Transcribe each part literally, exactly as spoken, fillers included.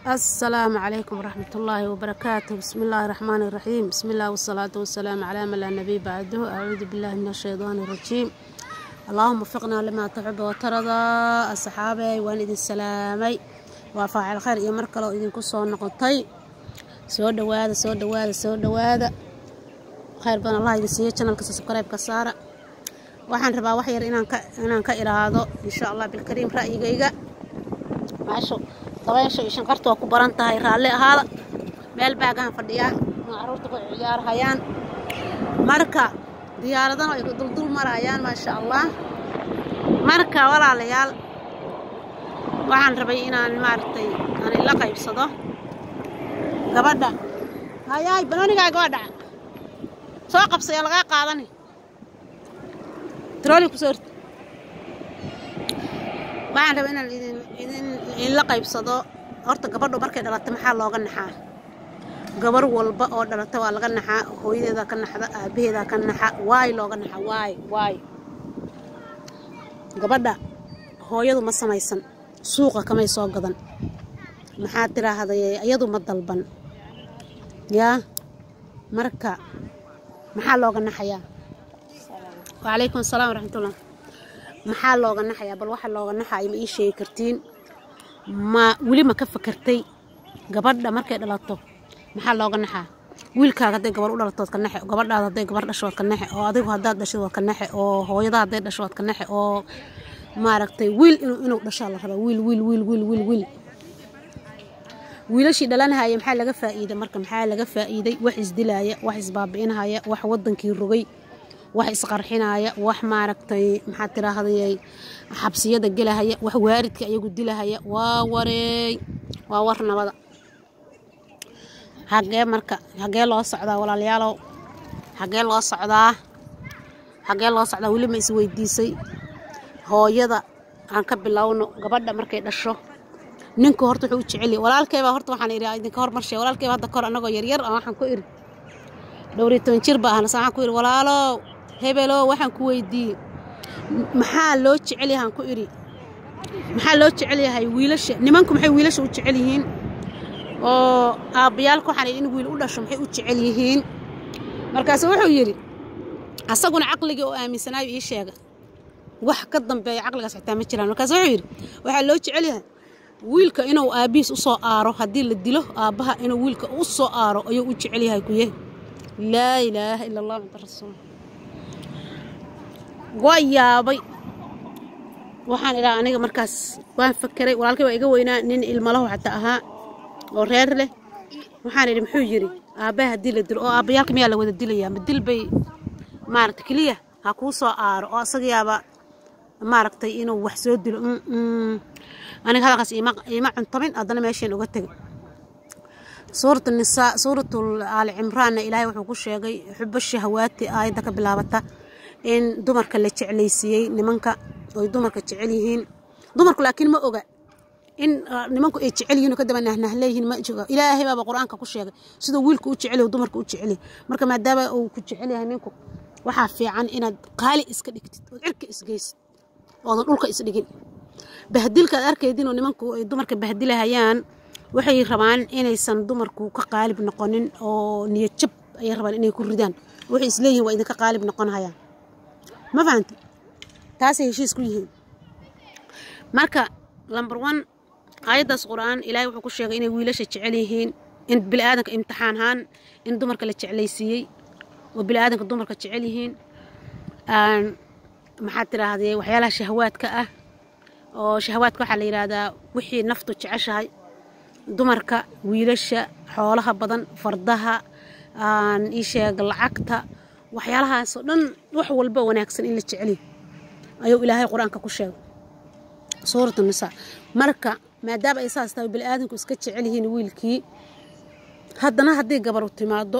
السلام عليكم ورحمة الله وبركاته. بسم الله الرحمن الرحيم. بسم الله والصلاة والسلام على من لا نبي بعده. أعوذ بالله من الشيطان الرجيم. اللهم وفقنا لما تحب وترضى. الصحابة وأن السلامي وفاعل خير يا مركل وإذن كسر نقطي سود وهذا سود وهذا سود وهذا خير بنا الله يجزيه. channel كسر سبسكرايب كسارة waxaan rabaa wax yar inaan ka inaan ka iraado insha Allah bil kariim ra'yigayga maasho dabaysho ishan qarto ku baran tahay raalle ahaada meel baagaan fadhiyaan caruurta ku ciyaarayaan marka diyaaradan ay dul dul marayaan maasha Allah marka walaalayaal waxaan rabay inaan maartay aan la qaybsado gabadha hayay banooniga gabadha soo qabsay laga qaadani ترولي كسرت ما عندنا إن إذن إذن إن لقى يبصدق أرت قبضوا بركة دلت محل لو جنحة قبر والبا أو دلت ولا جنحة هو إذا كان حدا به إذا كان نحا واي لو جنحة واي واي قبضة هو يدو مصر ما يسن سوقه كما يسوق جدا محاترة هذا يدو مضلبن يا مركا محل لو جنحة يا وعليكم السلام ورحمة الله. محل لوغا نحيا بل واحد لوغا نحيا ما إيش كرتين ما ولي ما كف كرتي قبضنا مركي دلاتو محل لوغا نحيا ويلكا هدي قبر أولا لطوت كنحي قبضنا هدي قبر دشوات كنحي أو هدي هداد دشوات كنحي أو هويدا هدي دشوات كنحي أو ما ركتي ويل إنو إنو دشا الله خلا ويل ويل ويل ويل ويل ويل ويلشي دلانها هاي محل لقى فائدة مركا محل لقى فائدة وحز دلاية وحز بابينها يا وح ودن كي الرقي wax isqarxinaya wax maaragtay maxaa tiraahday xabsiyada galahaya wax waaridka ayagu dilahaya waa wareey waa war nabada hagee marka hagee loo socdaa walaalayaal hagee loo socdaa hagee loo socdaa wali ma is weydiisay hooyada aan ka bilowno gabadha markay dhasho ninku horta wuxuu jecel yahay walaalkeeba horta waxaan iri idinka hormarshay walaalkeeba hadda kor anagoo yar yar waxaan ku iri dhowritaan jir baa ana saxan ku iri walaalo hebelo waxaan ku weydiiyay maxaa loo jecel yahay ku iri maxaa loo jecel yahay wiilasha nimanku maxay wiilasha u jecel yihiin oo aabayaalku waxaan in wiil u dhasho maxay u jecel yihiin markaas wuxuu yiri asaguna aqliga oo aaminsanay ii sheega wax ka dambeeya aqligaas xitaa ma jiraan markaas wuxuu yiri waxa loo jecel yahay wiilka inuu aabiis u soo aaro hadii la dilo aabaha inuu wiilka u soo aaro ayuu u jecel yahay ku yahay laa ilaaha illa allah muhammad rasuul ويابي waxaan ilaa aniga markaas waan fakiray walaalkay waa iga weynaa nin ilmo lahu xataa aha oo reer leh waxaan iri muxuu yiri aabaha hadii la dilo oo aabayaalka miyaa la wada dilayaa ma dilbay maaragtay kaliya ha ku soo aaro oo asagayaaba maaragtay inuu wax soo dilo aniga halkaas ima ima cuntamin adana meesheen uga tagay suuratu nisaa suuratu aal imraan ilaahay wuxuu ku sheegay xubba shahawaati aayada ka bilaabata in dumarka la jeclaysiiyay nimanka oo dumarka jecel yihiin dumarku laakiin ma oga in nimanku ay jecel yihiin ka dabana nahleeyihiin ma jooga ilaahay baa quraanka ku sheegay sida wiilku u jecel yahay dumarku u jecel yahay marka maadaama uu ku jecel yahay ninku waxa fiican inaad qaali iska dhigtid oo cirka isgeysid oo dhulka is dhigin bahdilka arkaydin oo nimanku ay dumarka bahdilahayaan waxay rabaan inaysan dumarku ka qaalib noqonin oo niyad jab ay rabaan inay ku ridaan waxay isleeyihiin waa idinka qaalib noqonayaan ما فهمت تاسي هشيس كلهم مركا لمبر وان قايدة القرآن إلهي وحكو الشيخ إني ويلاش تشعليهين إن بالآدم امتحان هان إن دمرك اللي تشعليسيي وبالآدم دمرك تشعليهين آن محاترة هذه وحيالها شهوات كأه أو شهوات كحل إرادة وحي نفطو تشعشها دمرك ويلاش حولها بدن فردها آن إيشا قلعكتها waxyaalahaas oo dhan wax walba wanaagsan in la jeceliyo ayuu ilaahay quraanka ku sheegay suuratu nisaa marka maadaama ay saas tahay bil aadanku iska jecel yihiin wiilkii haddana hadii gabar u timaado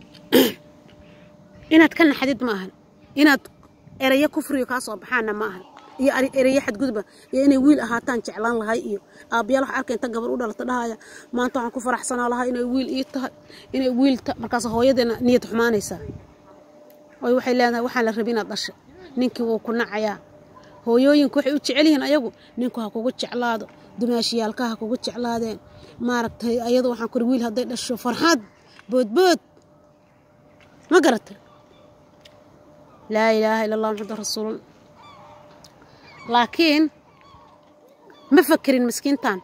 inaad ka naxdid ma ahan inaad eraya kufriyo ka soo baxaana ma ahan iyo eraya xad gudba iyo inay wiil ahaataan jeclaan lahay iyo aabiyaal wax arkay inta gabar u dhalata dhahaya maanta waxaan ku faraxsanaa lahay inay wiil ii tahay inay wiilta markaas hooyadeena niyad xumaanaysa way waxay leedahay waxaan la rabin inaad dhasho ninkii wuu ku nacayaa hooyooyinku waxay u jecel yihiin ayagu ninku ha kugu jeclaado dumaashiyaalka ha kugu jeclaadeen maaragtay ayadu waxaan kuri wiil hadday dhasho farxad boodbood ma garatay laa ilaaha ila allah muxamad rasuul laakiin ma fakirin miskiintan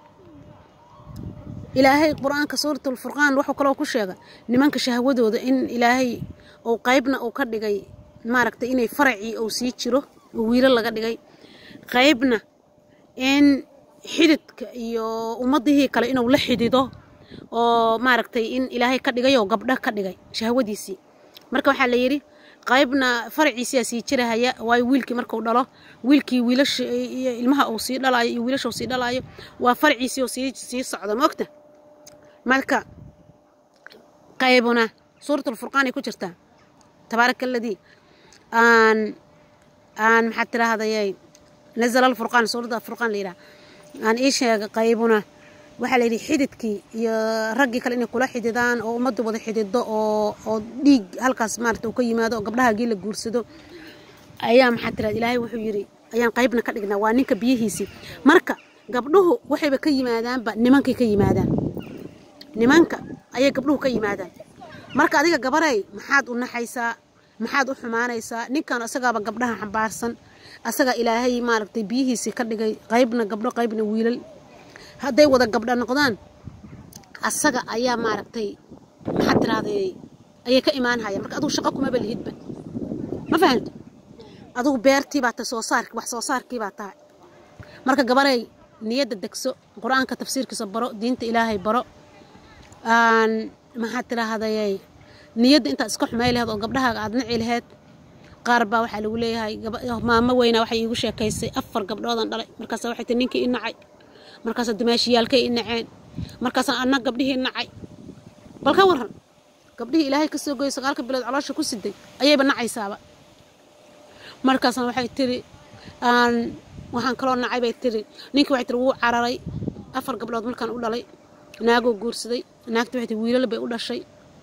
ilaahay quraanka suuratul furqaan wuxuu kale ku sheegay nimanka shahwadooda in ilaahay oo qaybna uu ka dhigay maaragtay inay farci oo sii jiro oo wiilal laga dhigay qaybna in xididka iyo ummadihii kale inuu la xidido oo maaragtay in ilaahay ka dhigay oo gabdha ka dhigay shahwadiisii marka waxa la yiri qaybna farciisa sii jirahaya way wiilkii markuu dhalo wiilkii wiilasha ilmaha uu sii dhalayo iyo wiilasha uu sii dhalayo waa farciisa oo sii sii socda moogta marka qaybuna suuratul furqaan ay ku jirtaa tabaaraka alladii aan aan maxaa tiraahday نزل الفرقان سورة الفرقان ليرا عن إيش قايبنا وحلا يري حدتكي يا رجع كلني كل حددان أو مدو بده حدد أو أو ديج هالكاس مارت وكي ما دو قبلها جيل الجورسدو أيام حتى الإلهي وحيري أيام قايبنا كلنا وانك بيهيسي مركا قبله وحي بكي مادان بنمانك كي مادان نمانك أي قبله كي مادان مركا هذيك قبري محاد ونحيسا محاد وحمانيسا نكان أسقى بقبلها حبارسن asaga ilaahay maaragtay biyihiisa ka dhigay qaybna gabdho qaybna wiilal haday wada gabdho noqdaan asaga ayaa maaragtay maxaa tiraaday ayay ka imaan hayaan marka adigu shaqo kuma balhidba ma fahanto adigu beertii baa ta soo saarki wax soo saarkii baa tahay marka gabaray niyada degso quraanka tafsiirkiisa baro diinta ilaahay baro aan maxaa tiraaday niyada inta iska xumeey lahayd oo gabdhaha aad nici lahayd qaarba waxa lagu leeyahay maama weyna waxay igu sheekaysay afar gabdhoodan dhalay markaas waxay tii ninkii inacay markaas dumaashiyaalkay inaceen markaas anna gabdhihii inacay bal ka waran gabdhihii ilaahay ka soo gooyay sagaalka bilood caloosha ku siday ayayba nacaysaaba markaas waxay tiri aan waxaan kala nacay bay tiri ninkii waxay tiri wuu cararay afar gabdhood markaan u dhalay naago guursaday naagtu waxay tiri wiilal bay u dhashay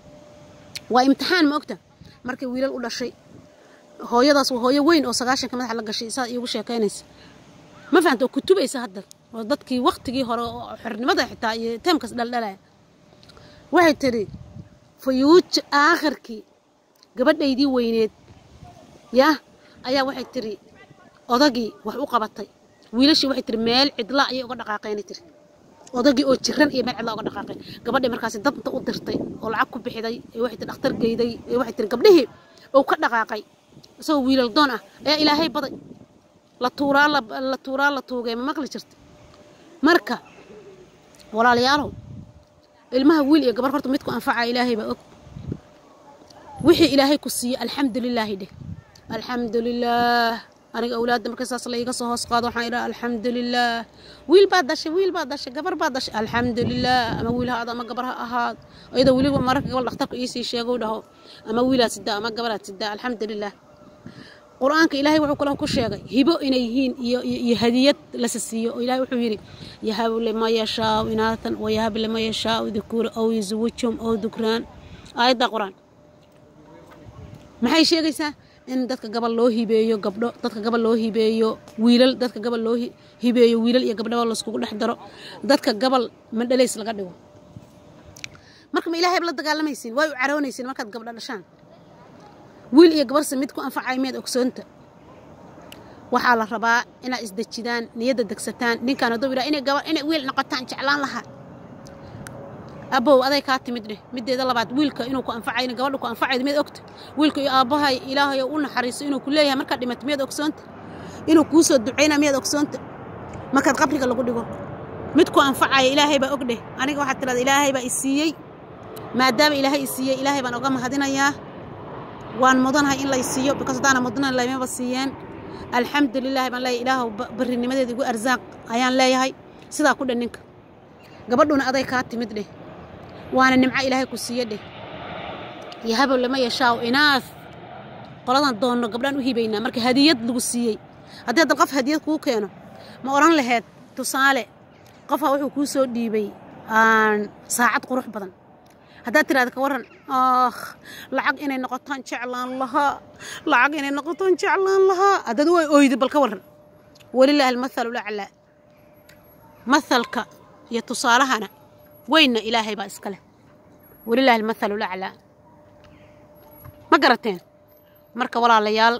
waa imtixaan ma ogta markay wiilal u dhashay hooyadaas waa hooyo weyn oo sagaashan ka madax la gashay isaga igu sheekaynaysa ma fahanto kutubaysa hadda oo dadkii waqtigii hore oo xirnimada xitaa iyo teemkas dhaldhalay waxay tiri fayuuj aakhirkii gabadhaydii weyneed yaa ayaa waxay tiri odagii wax u qabatay wiilashii waxay tiri meel cidla ayay uga dhaqaaqeen tiri odagii oo jiran iyo meel cidla uga dhaqaaqeen gabadhii markaas dadta u dirtay oo lacag ku bixiday ee waxay tiri dhakhtar geeyday ee waxay tiri gabdhihii oo ka dhaqaaqay soo wiilal doon ah ee ilaahay baday la tuuraa la tuuraa la tuugay ma maqli jirto marka walaalayaalow ilmaha wiil iyo gabar horta midku anfaca ilaahay ba og wixii ilaahay ku siiyay alxamdulillaah dheh alxamdulillaah aniga awlaadda marka saas la iga soo hoos qaado waxaan ila alxamdulillaah wiil baa dashay wiil baa dashay gabar baa dashay alxamdulillaah ama wiil ha ama gabar ha ahaad ayada waliba marka gabar dhakhtarka ii sii sheego dhaho ama wiilaa sida ama gabar sida alxamdulillaah quraanka ilaahay wuxuu kala ku sheegay hibo inay yihiin iyo iyo hadiyad la siiyo oo ilaahay wuxuu yiri yahabu lima yashaa inatan wa yahabu lima yashaa dhukur aw yuzwujum aw dhukran ayada quraan maxay sheegaysaa in dadka gabal loo hibeeyo gabdho dadka gabal loo hibeeyo wiilal dadka gabal loo hibeeyo wiilal iyo gabdho la isku dhex daro dadka gabal mandhaleys laga dhigo marka ma ilaahay la dagaalamaysiin way u caroonaysiin markaad gabdho dhashaan wiil iyo gabar samid ku anfacay meed ogsoonta waxa la rabaa ina isdajidaan niyada degsataan ninkan haduu ilaa inay gabar inay wiil noqotaan jeclaan laha abow aday ka timid dheh mideeda labaad wiilka inuu ku anfacay gabadhu ku anfacay meed ogta wiilka iyo aabahay ilaahay uu naxariiso inuu ku leeyahay marka dhimat meed ogsoonta inuu ku soo duceeyna meed ogsoonta marka qabriga lagu dhigo mid ku anfacay ilaahay ba ogdeh aniga waxa tirada ilaahay ba isiiyay maadaama ilaahay isiiyay ilaahay baan uga mahadinayaa وان مدنها إن لا يسيو because دانا مدنها لا يما بسيان الحمد لله من لا إله برني مدد يقول أرزاق أيان لا يهاي سيدا كل النك قبلنا أضي كاتي مدري وأنا نمع إلهي كسيده يهب لما يشاء إناث قلنا الضون قبلنا وهي بينا مرك هدية لقسية هدية القف هدية كوكينا ما أوران لهاد تصالح قفها وحو كوسو ديبي آن ساعات قروح بدن هذا ترى هذا كورن آخ لعق إني نقطان شعلان لها لعق إني نقطان شعلان لها هذا دو أويد بالكورن ولله المثل الأعلى مثلك يتصالحنا وين إلهي بأسكله ولله المثل الأعلى ما قرتين مركا ولا ليال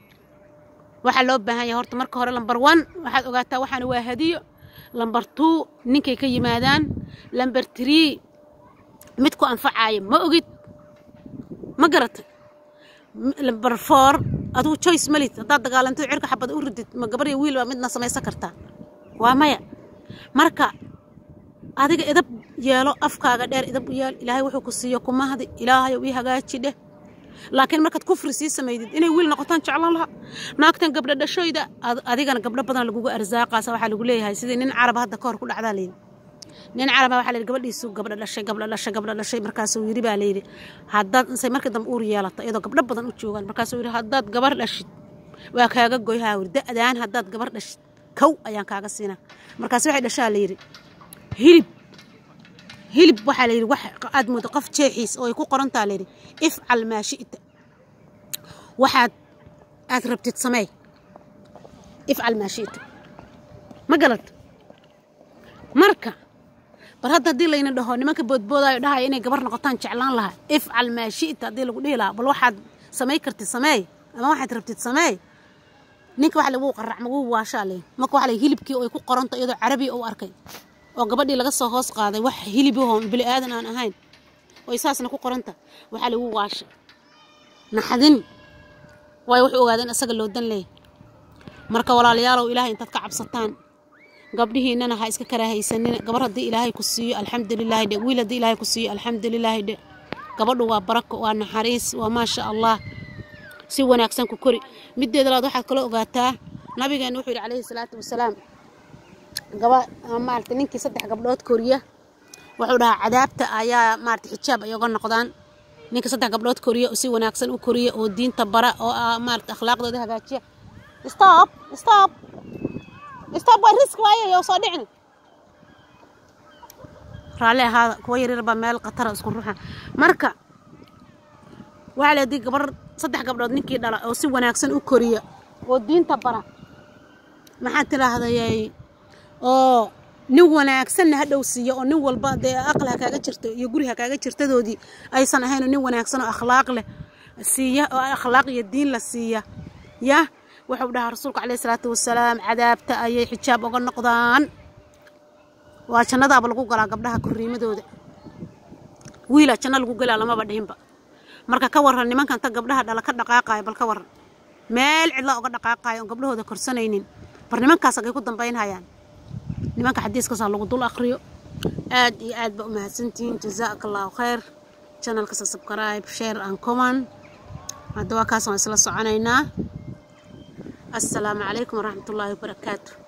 waxaa loo baahan yahay horta marka hore number one waxaad ogaataa waxaan waa hadiyo number two ninkay ka yimaadaan number three mid ku anfacaayo ma ogid ma garatay number four aduu choice malit hadaad dagaalanto cirka xabad u ridid ma gabar iyo wiil waa midna samaysan kartaa waa maya marka adiga idab yeelo afkaaga dheer idab yeel ilaahay wuxuu ku siiyo kuma hadi ilaahay uu hagaaji dheh laakiin markaad kufri sii sameeyid inay wiil noqotaan jeclaan laha naagtan gabdha dhashooyda adigana gabdha badan lagu arsaaqaasa waxa lagu leeyahay sidii nin carab hadda ka hor ku dhacdaa leeyahay nin carab waxa la gabadhiisu gabdha dhashay gabdha dhashay gabdha dhashay markaas uu yiri baa leeyahay haddaad insay markii dambe uur yeelato iyadoo gabdha badan u joogan markaas uu yiri haddaad gabar dhashid waa kaaga goyhaa wardadaan haddaad gabar dhashid kow ayaan kaaga siinaa markaas waxay dhashaa leeyahay hilib hilib waxa la yiri wax aad muddo qof jeexiis oo ay ku qorantaa leeyahay ifcal ma shi'ta waxaad aad rabtid sameey ifcal ma shi'ta ma galad marka bar hadda hadii layna dhaho nimanka boodboodaayo dhahay inay gabar noqotaan jeclaan laha ifcal ma shi'ta hadii lagu dhihi lahaa bal waxaad sameey kartid sameey ama waxaad rabtid sameey ninka waxa lagu qarac magu waashaa leeyahay marka waxa la hilibkii oo ay ku qoranto iyadoo carabi oo arkay oo gabadhii laga soo hoos qaaday wax hilibahoo bili aadan aan ahayn oo isaasna ku qoranta waxa lagu waasha naxadin way wuxuu ogaadeen asaga loo dan leeyahay marka walaalayaal oo ilaahay intaad ka cabsataan gabdhihiinana ha iska karaahaysanin gabar hadii ilaahay ku siiyo alxamdulillaah de wiil hadii ilaahay ku siiyo alxamdulillaah de gabadhu waa barako waa naxariis waa ma sha Allah si wanaagsan ku kori mideeda laad waxa kale ogaataa nabigeena wuxuu yiri calayhi salaatu wasalaam gaba maarta ninkii saddex gabdhood koriya wuxuu dhahaa cadaabta ayaa maarta xijaab ay uga noqdaan ninka saddex gabdhood koriya si wanaagsan u koriya oo diinta bara oo maarta akhlaaqdooda hagaajiya stop stop stop waa risk waaye oo soo dhicin raale ahaa kuwa yaryar baa meel qatar isku ruuxa marka waxa la dhigi gabar saddex gabdhood ninkii dhala oo si wanaagsan u koriya oo diinta bara maxaa tiraahday oo nin wanaagsan hadhow siiyo oo nin walba de aqal kaaga jirto iyo guriga kaaga jirtadoodii aysan ahayn nin wanaagsan oo akhlaaq leh siiya oo akhlaaq iyo diin la siiya ya wuxuu dhahaa rasuulka kaleey salaatu wasalaam cadaabta ayay xijaab uga noqdaan waa jannada lagu galaa gabdhaha koriimadooda wiila jannada lagu galaa lama badhiinba marka ka waran nimankan ta gabdhaha dhala ka dhaqaaqay bal ka waran meel cidla uga dhaqaaqay oo gabdhahooda korsanaynin barnaamijkaas ay ku dambeynayaan nimanka xadiiska saa lagu dul akhriyo aad iyo aad ba u mahadsantiin jazaakallahu khayr channelka subscribe share and comment hadda waa kaas oo isla soconaynaa assalaamu calaykum waraxmatullaahi wabarakaatuh